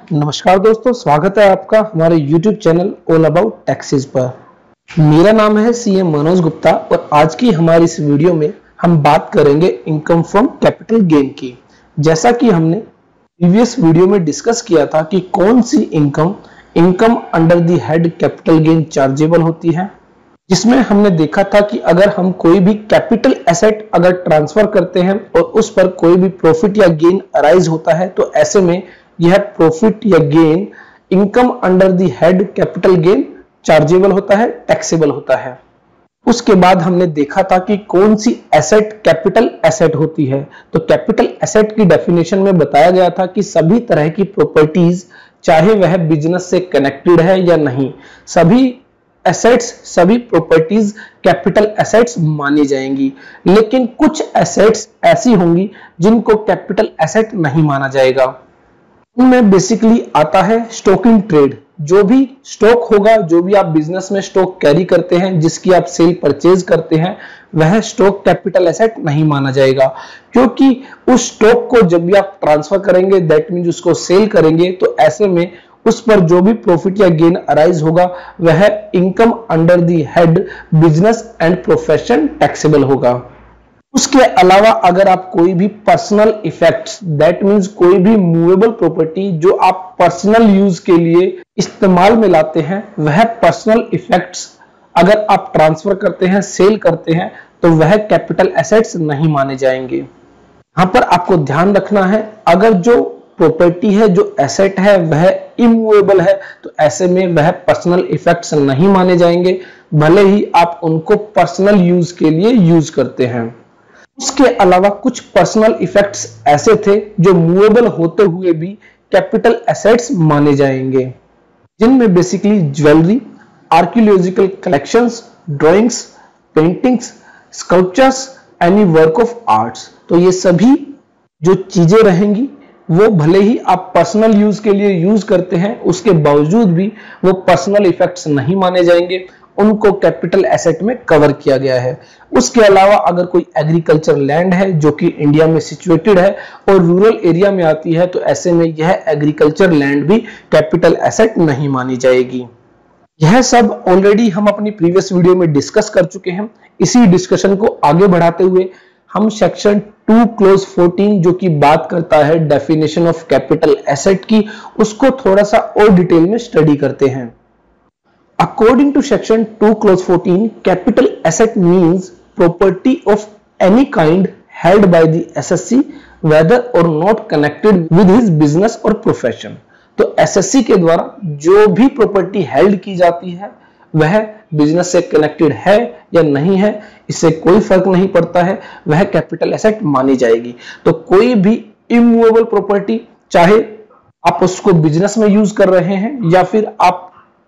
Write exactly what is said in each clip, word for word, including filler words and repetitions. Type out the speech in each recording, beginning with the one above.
नमस्कार दोस्तों, स्वागत है आपका हमारे YouTube channel all about taxes पर। मेरा नाम है सीए मनोज गुप्ता और आज की हमारी इस वीडियो में हम बात करेंगे इनकम फ्रॉम कैपिटल गेन की। जैसा कि हमने प्रीवियस वीडियो में डिस्कस किया था कि कौन सी income income under the head capital gain chargeable होती है, जिसमें हमने देखा था कि अगर हम कोई भी कैपिटल एसेट अगर ट्रांसफर करते हैं और उस पर कोई भी प्रॉफिट या गेन अराइज होता है तो ऐसे में यह प्रॉफिट या gain income under the head capital gain chargeable होता है, टैक्सेबल होता है। उसके बाद हमने देखा था कि कौन सी एसेट कैपिटल एसेट होती है। तो कैपिटल एसेट की डेफिनेशन में बताया गया था कि सभी तरह की प्रॉपर्टीज, चाहे वह बिजनेस से कनेक्टेड है या नहीं, सभी एसेट्स सभी प्रॉपर्टीज कैपिटल एसेट्स मानी जाएंगी। लेकिन कुछ एसेट्स ऐसी होंगी जिनको कैपिटल एसेट नहीं माना जाएगा। उनमें बेसिकली आता है स्टॉक इन ट्रेड। जो भी स्टॉक होगा, जो भी आप बिजनेस में स्टॉक कैरी करते हैं, जिसकी आप सेल परचेज करते हैं, वह स्टॉक कैपिटल एसेट नहीं माना जाएगा, क्योंकि उस स्टॉक को जब भी आप ट्रांसफर करेंगे, दैट मींस उसको सेल करेंगे, तो ऐसे में उस पर जो भी प्रॉफिट या गेन अराइज होगा वह income under the head business and profession taxable होगा। उसके अलावा अगर आप कोई भी पर्सनल इफेक्ट्स, दैट मींस कोई भी मूवेबल प्रॉपर्टी जो आप पर्सनल यूज के लिए इस्तेमाल में लाते हैं, वह पर्सनल इफेक्ट्स अगर आप ट्रांसफर करते हैं, सेल करते हैं, तो वह कैपिटल एसेट्स नहीं माने जाएंगे। यहां पर आपको ध्यान रखना है, अगर जो प्रॉपर्टी है, जो एसेट है, वह इमूवेबल है, तो ऐसे में वह पर्सनल इफेक्ट्स नहीं माने जाएंगे, भले ही आप उनको पर्सनल यूज के लिए यूज करते हैं। उसके अलावा कुछ पर्सनल इफेक्ट्स ऐसे थे जो मूवेबल होते हुए भी कैपिटल एसेट्स माने जाएंगे, जिनमें basically jewellery, archaeological collections, drawings, paintings, sculptures, any work of arts. तो ये सभी जो चीजें रहेंगी वो भले ही आप पर्सनल यूज के लिए यूज करते हैं, उसके बावजूद भी वो पर्सनल इफेक्ट्स नहीं माने जाएंगे, उनको कैपिटल एसेट में कवर किया गया है। उसके अलावा अगर कोई एग्रीकल्चर लैंड है जो कि इंडिया में सिचुएटेड है और रूरल एरिया में आती है, तो ऐसे में यह एग्रीकल्चर लैंड भी कैपिटल एसेट नहीं मानी जाएगी। यह सब ऑलरेडी हम अपनी प्रीवियस वीडियो में डिस्कस कर चुके हैं। इसी डिस्कशन को आगे बढ़ाते हुए हम सेक्शन टू क्लोज फोर्टीन, जो कि बात करता है डेफिनेशन ऑफ कैपिटल एसेट की, उसको थोड़ा सा और डिटेल में स्टडी करते हैं। According to section two clause fourteen, capital asset means property of any kind held by the S S C, whether or not connected with his business or profession। तो S S C के द्वारा जो भी property held की जाती है वह business से कनेक्टेड है या नहीं है, इससे कोई फर्क नहीं पड़ता है, वह कैपिटल एसेट मानी जाएगी। तो कोई भी इमूवेबल प्रॉपर्टी, चाहे आप उसको बिजनेस में यूज कर रहे हैं या फिर आप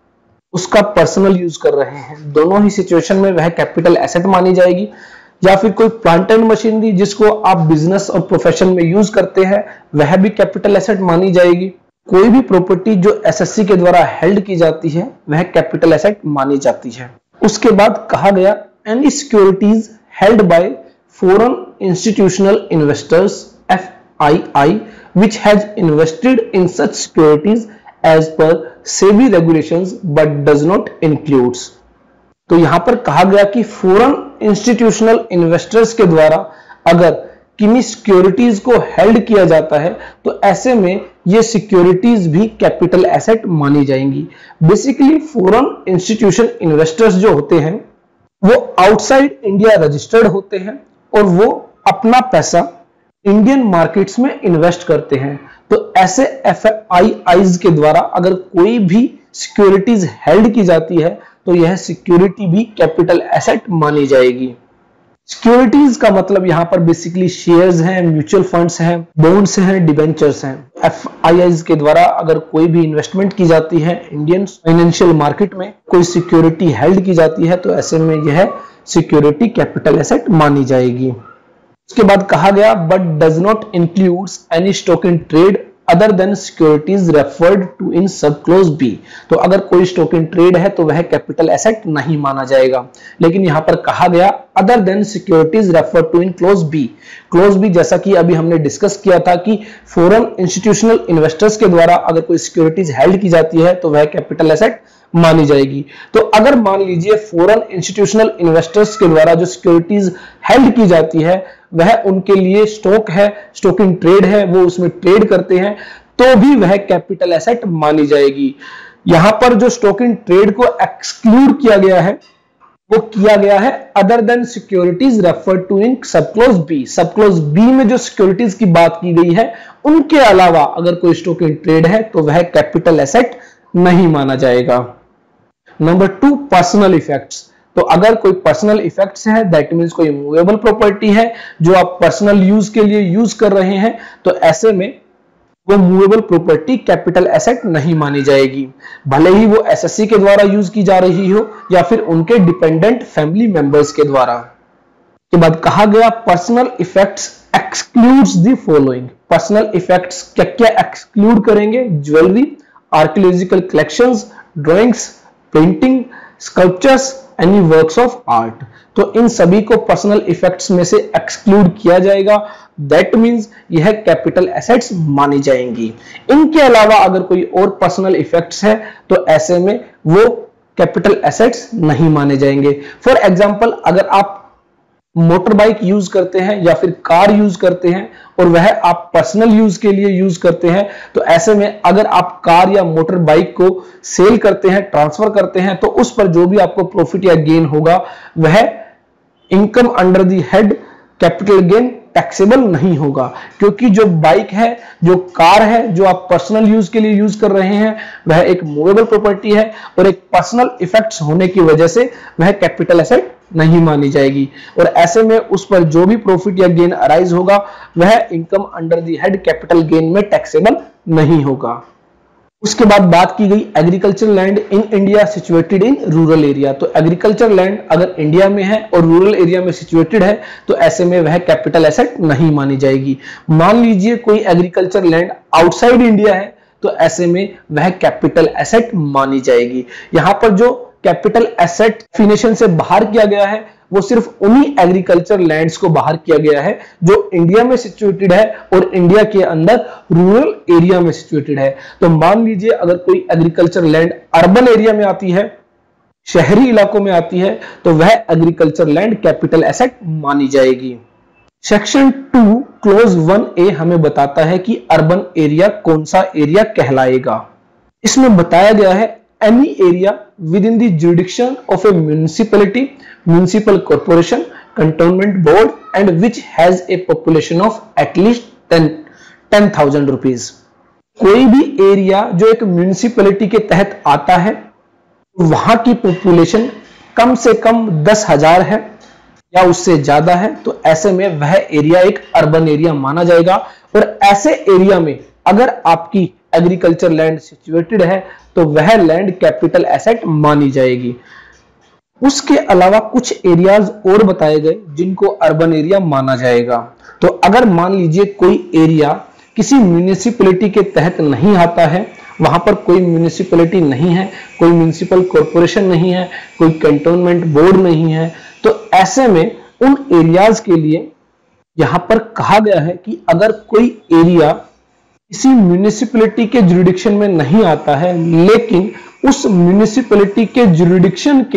उसका पर्सनल यूज कर रहे हैं, दोनों ही सिचुएशन में वह कैपिटल एसेट मानी जाएगी। या फिर कोई प्लांट एंड मशीनरी जिसको आप बिजनेस और प्रोफेशन में यूज करते हैं, वह भी कैपिटल एसेट मानी जाएगी। कोई भी प्रॉपर्टी जो एसएससी के द्वारा हेल्ड की जाती है वह कैपिटल एसेट मानी जाती है। उसके बाद कहा गया any securities held by foreign institutional investors F I I which has invested in such securities as per SEBI regulations but does not includes। तो यहां पर कहा गया कि फॉरेन इंस्टीट्यूशनल इन्वेस्टर्स के द्वारा अगर किन्हीं सिक्योरिटीज को हेल्ड किया जाता है तो ऐसे में ये सिक्योरिटीज भी कैपिटल एसेट मानी जाएंगी। बेसिकली फॉरेन इंस्टीट्यूशन इन्वेस्टर्स जो होते हैं वो आउटसाइड इंडिया रजिस्टर्ड होते हैं और वो अपना पैसा इंडियन मार्केट्स में इन्वेस्ट करते हैं। तो ऐसे एफ आई आईज के द्वारा अगर कोई भी सिक्योरिटीज हेल्ड की जाती है तो यह सिक्योरिटी भी कैपिटल एसेट मानी जाएगी। सिक्योरिटीज का मतलब यहां पर बेसिकली शेयर्स हैं, म्यूचुअल फंड्स हैं, बॉन्ड्स हैं, डिबेंचर्स हैं। एफ आई आईज के द्वारा अगर कोई भी इन्वेस्टमेंट की जाती है इंडियन फाइनेंशियल मार्केट में, कोई सिक्योरिटी हेल्ड की जाती है, तो ऐसे में यह सिक्योरिटी कैपिटल एसेट मानी जाएगी। उसके बाद कहा गया but does not includes any stock in trade other than securities referred to in sub clause B। तो अगर कोई स्टॉक इन ट्रेड है तो वह कैपिटल एसेट नहीं माना जाएगा, लेकिन यहां पर कहा गया other than securities referred to in clause B। clause B जैसा कि अभी हमने डिस्कस किया था कि फॉरेन इंस्टीट्यूशनल इन्वेस्टर्स के द्वारा अगर कोई सिक्योरिटीज हेल्ड की जाती है तो वह कैपिटल एसेट मानी जाएगी। तो अगर मान लीजिए फॉरेन इंस्टीट्यूशनल इन्वेस्टर्स के द्वारा जो सिक्योरिटीज हेल्ड की जाती है वह उनके लिए स्टॉक है, स्टॉक इन ट्रेड है, वो उसमें ट्रेड करते हैं, तो भी वह कैपिटल एसेट मानी जाएगी। यहां पर जो स्टॉक इन ट्रेड को एक्सक्लूड किया गया है वो किया गया है other than securities referred to in sub clause B. Sub clause B में जो सिक्योरिटीज की बात की गई है उनके अलावा अगर कोई स्टॉक इन ट्रेड है तो वह कैपिटल एसेट नहीं माना जाएगा। Number two, personal effects. तो अगर कोई पर्सनल इफेक्ट्स है दैट मींस कोई मूवेबल प्रॉपर्टी है जो आप पर्सनल यूज के लिए यूज कर रहे हैं, तो ऐसे में वो मूवेबल प्रॉपर्टी कैपिटल एसेट नहीं मानी जाएगी, भले ही वो एसएससी के द्वारा यूज की जा रही हो या फिर उनके डिपेंडेंट फैमिली मेंबर्स के द्वारा। के बाद कहा गया personal effects excludes the following. Personal effects क्या क्या एक्सक्लूड करेंगे? Jewellery, archaeological collections, drawings, painting, sculptures, any works of art. तो इन सभी को पर्सनल इफेक्ट्स में से एक्सक्लूड किया जाएगा, दैट मींस यह कैपिटल एसेट्स मानी जाएंगी। इनके अलावा अगर कोई और पर्सनल इफेक्ट्स है तो ऐसे में वो कैपिटल एसेट्स नहीं माने जाएंगे। फॉर एग्जांपल, अगर आप मोटर बाइक यूज करते हैं या फिर कार यूज करते हैं और वह आप पर्सनल यूज के लिए यूज करते हैं, तो ऐसे में अगर आप कार या मोटर बाइक को सेल करते हैं, ट्रांसफर करते हैं, तो उस पर जो भी आपको प्रॉफिट या गेन होगा वह income under the head capital gain taxable नहीं होगा, क्योंकि जो बाइक है, जो कार है, जो आप पर्सनल यूज के लिए यूज कर रहे हैं वह एक मूवेबल प्रॉपर्टी है और एक पर्सनल इफेक्ट्स होने की वजह से वह कैपिटल एसेट नहीं मानी जाएगी और ऐसे में उस पर जो भी प्रॉफिट या गेन अराइज होगा वह income under the head capital gain में टैक्सेबल नहीं होगा। उसके बाद बात की गई agriculture land in India situated in rural area. तो एग्रीकल्चर लैंड अगर इंडिया में है और रूरल एरिया में सिचुएटेड है तो ऐसे में वह कैपिटल एसेट नहीं मानी जाएगी। मान लीजिए कोई एग्रीकल्चर लैंड आउटसाइड इंडिया है तो ऐसे में वह कैपिटल एसेट मानी जाएगी। यहां पर जो कैपिटल एसेट डेफिनेशन से बाहर किया गया है वो सिर्फ उन्हीं एग्रीकल्चर लैंड्स को बाहर किया गया है जो इंडिया में सिचुएटेड है और इंडिया के अंदर रूरल एरिया में सिचुएटेड है। तो मान लीजिए अगर कोई एग्रीकल्चर लैंड अर्बन एरिया में आती है, शहरी इलाकों में आती है, तो वह एग्रीकल्चर लैंड कैपिटल एसेट मानी जाएगी। Section two clause one A हमें बताता है कि अर्बन एरिया कौन सा एरिया कहलाएगा। इसमें बताया गया है any area within the jurisdiction of a municipality, municipal corporation, cantonment board and which has a population of at least ten thousand rupees। कोई भी एरिया जो एक म्यूनिसिपैलिटी के तहत आता है वहां की पॉपुलेशन कम से कम दस हजार है या उससे ज्यादा है, तो ऐसे में वह एरिया एक अर्बन एरिया माना जाएगा और ऐसे एरिया में अगर आपकी एग्रीकल्चर लैंड सिचुएटेड है तो वह लैंड कैपिटल एसेट मानी जाएगी। उसके अलावा कुछ एरियाज और बताए गए जिनको अर्बन एरिया माना जाएगा। तो अगर मान लीजिए कोई एरिया किसी म्यूनिसिपैलिटी के तहत नहीं आता है, वहां पर कोई म्यूनिसिपैलिटी नहीं है, कोई म्यूनिसिपल कॉर्पोरेशन नहीं है, कोई कैंटोनमेंट बोर्ड नहीं है, तो ऐसे में उन एरियाज के लिए यहां पर कहा गया है कि अगर कोई एरिया किसी म्यूनिसिपैलिटी के जुरिडिक्शन में नहीं आता है लेकिन उस म्यूनिसिपैलिटी के जुरिडिक्शन के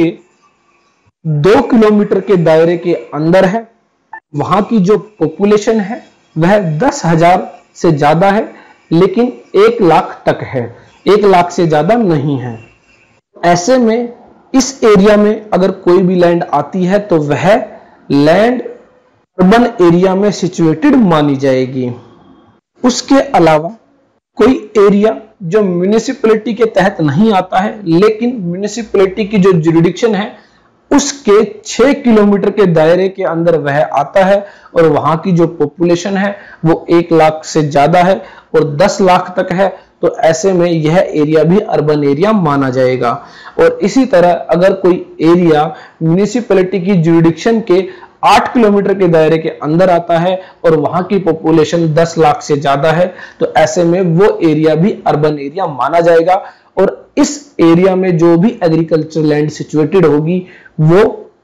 दो किलोमीटर के दायरे के अंदर है, वहां की जो पॉपुलेशन है वह दस हजार से ज्यादा है लेकिन एक लाख तक है, एक लाख से ज्यादा नहीं है, ऐसे में इस एरिया में अगर कोई भी लैंड आती है तो वह लैंड अर्बन एरिया में सिचुएटेड मानी जाएगी। उसके अलावा कोई एरिया जो म्यूनिसिपैलिटी के तहत नहीं आता है लेकिन म्यूनिसिपैलिटी की जो जुरिडिक्शन है उसके छह किलोमीटर के दायरे के अंदर वह आता है और वहां की जो पॉपुलेशन है वो एक लाख से ज्यादा है और दस लाख तक है, तो ऐसे में यह एरिया भी अर्बन एरिया माना जाएगा। और इसी तरह अगर कोई एरिया म्यूनिसिपैलिटी की जुरिडिक्शन के आठ किलोमीटर के दायरे के अंदर आता है और वहां की पॉपुलेशन दस लाख से ज्यादा है, तो ऐसे में वो एरिया भी अर्बन एरिया माना जाएगा। और इस एरिया में जो भी एग्रीकल्चर लैंड सिचुएटेड होगी वो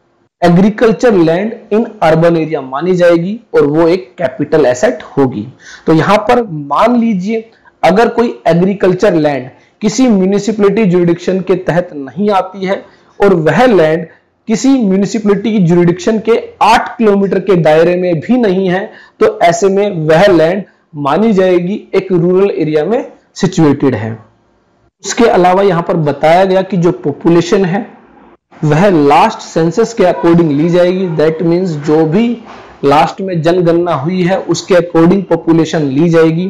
agriculture land in urban area मानी जाएगी और वो एक कैपिटल एसेट होगी। तो यहां पर मान लीजिए अगर कोई एग्रीकल्चर लैंड किसी म्यूनिसिपैलिटी ज्यूरिडिक्शन के तहत नहीं आती है और वह लैंड किसी म्यूनिसिपैलिटी की ज्यूरिडिक्शन के आठ किलोमीटर के दायरे में भी नहीं है, तो ऐसे में वह लैंड मानी जाएगी एक रूरल एरिया में सिचुएटेड है। उसके अलावा यहां पर बताया गया कि जो पॉपुलेशन है वह लास्ट सेंसस के अकॉर्डिंग ली जाएगी। दैट मींस जो भी लास्ट में जनगणना हुई है उसके अकॉर्डिंग पॉपुलेशन ली जाएगी,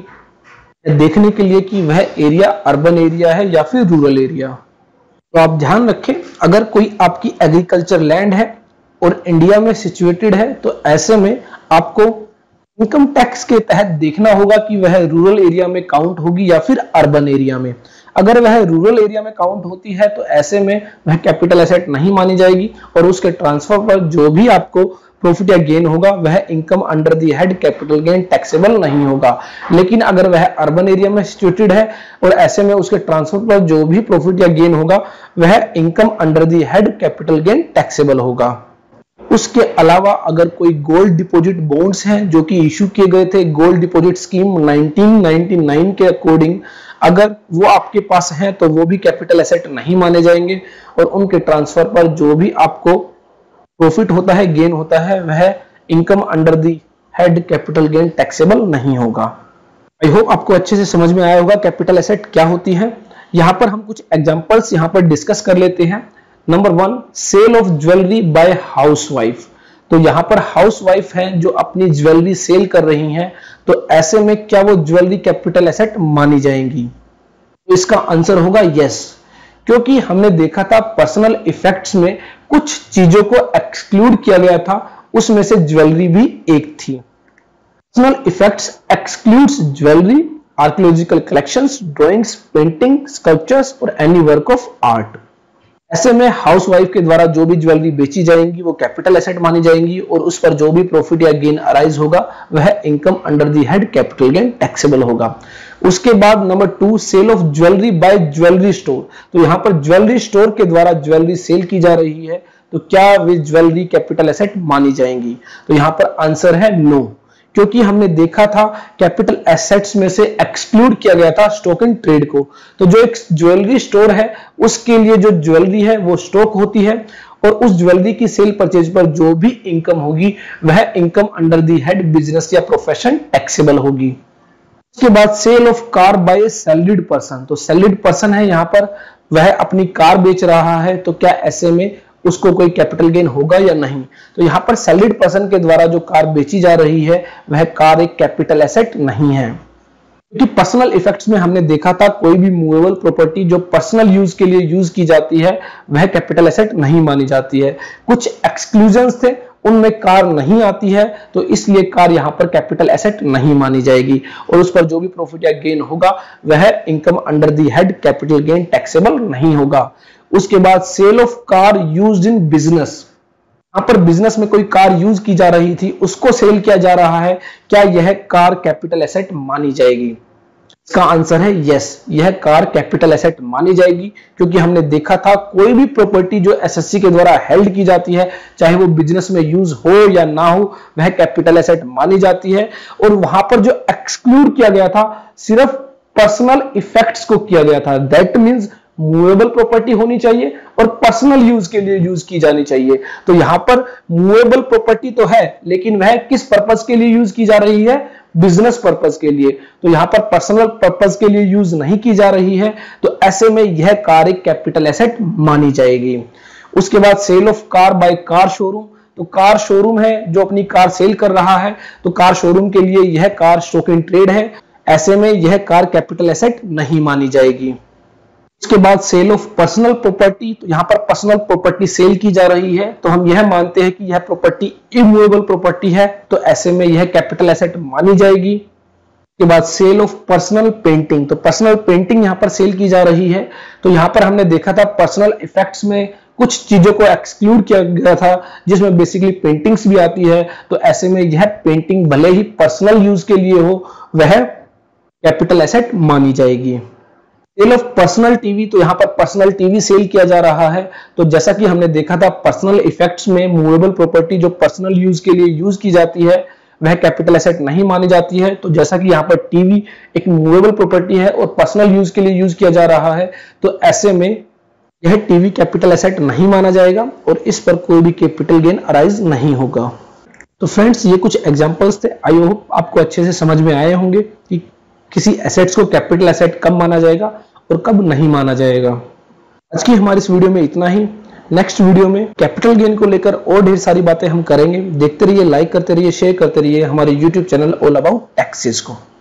देखने के लिए कि वह एरिया अर्बन एरिया है या फिर रूरल एरिया। तो आप ध्यान रखें, अगर कोई आपकी एग्रीकल्चर लैंड है और इंडिया में सिचुएटेड है तो ऐसे में आपको इनकम टैक्स के तहत देखना होगा कि वह रूरल एरिया में काउंट होगी या फिर अर्बन एरिया में। अगर वह रूरल एरिया में काउंट होती है तो ऐसे में वह कैपिटल एसेट नहीं मानी जाएगी और उसके ट्रांसफर पर जो भी आपको प्रॉफिट या गेन होगा वह income under the head capital gain taxable नहीं होगा। लेकिन अगर वह अर्बन एरिया में सिचुएटेड है और ऐसे में उसके ट्रांसफर पर जो भी प्रॉफिट या गेन होगा वह income under the head capital gain taxable होगा। उसके अलावा अगर कोई गोल्ड डिपॉजिट बॉन्ड्स हैं जो कि इशू किए गए थे gold deposit scheme nineteen ninety nine के अकॉर्डिंग, अगर वो आपके पास हैं तो वो भी कैपिटल एसेट नहीं माने जाएंगे और उनके ट्रांसफर पर जो भी आपको प्रॉफिट होता है गेन होता है वह income under the head capital gain taxable नहीं होगा। आई होप आपको अच्छे से समझ में आया होगा कैपिटल एसेट क्या होती है। यहां पर हम कुछ एग्जांपल्स यहां पर डिस्कस कर लेते हैं। Number one, sale of jewellery by housewife. तो यहां पर हाउसवाइफ है जो अपनी ज्वेलरी सेल कर रही हैं, तो ऐसे में क्या वो ज्वेलरी कैपिटल एसेट मानी जाएंगी? तो इसका आंसर होगा यस, क्योंकि हमने देखा था पर्सनल इफेक्ट्स में कुछ चीजों को एक्सक्लूड किया गया था, उसमें से ज्वेलरी भी एक थी। Personal effects excludes jewellery, archaeological collections, drawings, painting, sculptures और एनी वर्क ऑफ आर्ट। ऐसे में हाउसवाइफ के द्वारा जो भी ज्वेलरी बेची जाएंगी वो कैपिटल एसेट मानी जाएंगी और उस पर जो भी प्रॉफिट या गेन अराइज होगा वह income under the head capital gain taxable होगा। उसके बाद number two, sale of jewellery by jewellery store. तो यहां पर ज्वेलरी स्टोर के द्वारा ज्वेलरी सेल की जा रही है, तो क्या वे ज्वेलरी कैपिटल एसेट मानी जाएंगी? तो यहां पर आंसर है नो, क्योंकि हमने देखा था कैपिटल एसेट्स में से एक्सक्लूड किया गया था स्टॉक एंड ट्रेड को। तो जो एक ज्वेलरी स्टोर है उसके लिए जो ज्वेलरी है वो स्टॉक होती है और उस ज्वेलरी की सेल परचेज पर जो भी इनकम होगी वह income under the head business या प्रोफेशन टैक्सेबल होगी। उसके बाद sale of car by salaried person. तो सैलरीड पर्सन है यहां पर, वह अपनी कार बेच रहा है, तो क्या ऐसे में उसको कोई कैपिटल गेन होगा या नहीं? तो यहां पर सैलरीड पर्सन के द्वारा जो कार बेची जा रही है वह कार एक कैपिटल एसेट नहीं है, क्योंकि पर्सनल इफेक्ट्स में हमने देखा था कोई भी मूवेबल प्रॉपर्टी जो पर्सनल यूज के लिए यूज की जाती है वह कैपिटल एसेट नहीं मानी जाती है। कुछ एक्सक्लूजन्स थे, उनमें कार नहीं आती है, तो इसलिए कार यहां पर कैपिटल एसेट नहीं मानी जाएगी और उस पर जो भी प्रॉफिट या गेन होगा वह income under the head capital gain taxable नहीं होगा। उसके बाद sale of car used in business. यहां पर बिजनेस में कोई कार यूज की जा रही थी, उसको सेल किया जा रहा है, क्या यह कार कैपिटल एसेट मानी जाएगी? इसका आंसर है यस, यह कार कैपिटल एसेट मानी जाएगी, क्योंकि हमने देखा था कोई भी प्रॉपर्टी जो एसएससी के द्वारा हेल्ड की जाती है, चाहे वो बिजनेस में यूज हो या ना हो, वह कैपिटल एसेट मानी जाती है। और वहां पर जो एक्सक्लूड किया गया था सिर्फ पर्सनल इफेक्ट्स को किया गया था। दैट मींस मूवेबल प्रॉपर्टी होनी चाहिए और पर्सनल यूज के लिए यूज की जानी चाहिए। तो यहां पर मूवेबल प्रॉपर्टी तो है, लेकिन वह किस पर्पस के लिए यूज की जा रही है? बिजनेस पर्पस के लिए। तो यहां पर पर्सनल पर्पस के लिए यूज नहीं की जा रही है, तो ऐसे में यह कार एक कैपिटल एसेट मानी जाएगी। उसके बाद sale of car by car showroom. तो कार शोरूम है जो अपनी कार सेल कर रहा है, तो कार शोरूम के लिए यह कार स्टॉक इन ट्रेड है, ऐसे में यह कार कैपिटल एसेट नहीं मानी जाएगी। उसके बाद सेल ऑफ पर्सनल प्रॉपर्टी। तो यहां पर पर्सनल प्रॉपर्टी सेल की जा रही है, तो हम यह मानते हैं कि यह प्रॉपर्टी इमूवेबल प्रॉपर्टी है, तो ऐसे में यह कैपिटल एसेट मानी जाएगी। उसके बाद सेल ऑफ पर्सनल पेंटिंग। तो पर्सनल पेंटिंग यहां पर सेल की जा रही है, तो यहां पर हमने देखा था पर्सनल इफेक्ट्स में कुछ चीजों को एक्सक्लूड किया गया था जिसमें बेसिकली पेंटिंग्स भी आती है। तो ऐसे में यह पेंटिंग भले ही पर्सनल यूज के लिए हो, वह कैपिटल एसेट मानी जाएगी। सेल ऑफ पर्सनल टीवी, तो यहां पर पर्सनल टीवी सेल किया जा रहा है। तो जैसा कि हमने देखा था पर्सनल इफेक्ट्स में मूवेबल प्रॉपर्टी जो पर्सनल यूज के लिए यूज की जाती है वह कैपिटल एसेट नहीं मानी जाती है। तो जैसा कि यहाँ पर टीवी एक मूवेबल प्रॉपर्टी है और पर्सनल यूज के लिए यूज किया जा रहा है, तो ऐसे में यह टीवी कैपिटल एसेट नहीं माना जाएगा और इस पर कोई भी कैपिटल गेन अराइज नहीं होगा। तो फ्रेंड्स, ये कुछ एग्जांपल्स थे। आई होप आपको अच्छे से समझ में आए होंगे कि किसी एसेट्स को कैपिटल एसेट कब माना जाएगा और कब नहीं माना जाएगा। आज की हमारी इस वीडियो में इतना ही। नेक्स्ट वीडियो में कैपिटल गेन को लेकर और ढेर सारी बातें हम करेंगे। देखते रहिए, लाइक करते रहिए, शेयर करते रहिए हमारे YouTube channel all about taxes को।